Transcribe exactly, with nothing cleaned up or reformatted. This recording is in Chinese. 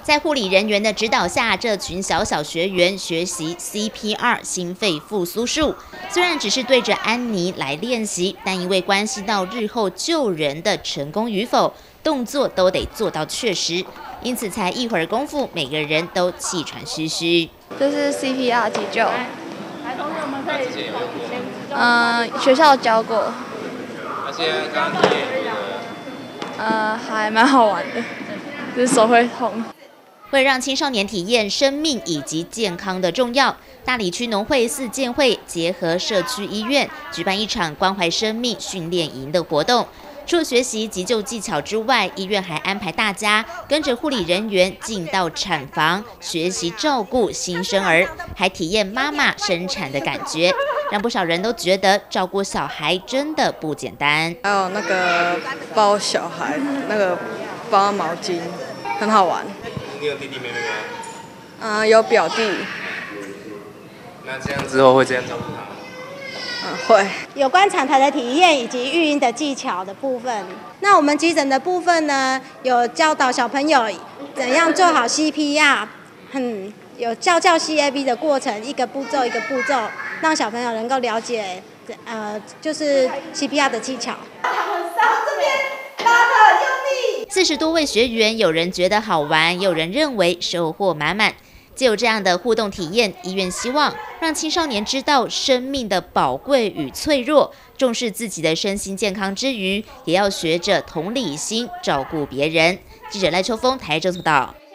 在护理人员的指导下，这群小小学员学习 C P R 心肺复苏术。虽然只是对着安妮来练习，但因为关系到日后救人的成功与否，动作都得做到确实。因此，才一会儿功夫，每个人都气喘吁吁。 这是 C P R 急救。嗯、呃，学校教过。 那现在刚刚体验觉得？ 呃，还蛮好玩的，就是手会痛。 为让青少年体验生命以及健康的重要，大里区农会四健会结合社区医院，举办一场关怀生命训练营的活动。除了学习急救技巧之外，医院还安排大家跟着护理人员进到产房，学习照顾新生儿，还体验妈妈生产的感觉，让不少人都觉得照顾小孩真的不简单。 还有那个包小孩，那个包毛巾，很好玩。 你有弟弟妹妹吗？ 嗯、呃，有表弟。 那这样之后会这样照顾他吗？ 嗯，会。 有关产台的体验以及育婴的技巧的部分，那我们急诊的部分呢，有教导小朋友怎样做好 C P R， 嗯，有教教 C A B 的过程，一个步骤一个步骤，让小朋友能够了解，呃，就是 C P R 的技巧。 四十多位学员，有人觉得好玩，也有人认为收获满满。藉由这样的互动体验，医院希望让青少年知道生命的宝贵与脆弱，重视自己的身心健康之余，也要学着同理心照顾别人。记者赖秋峰台中报道。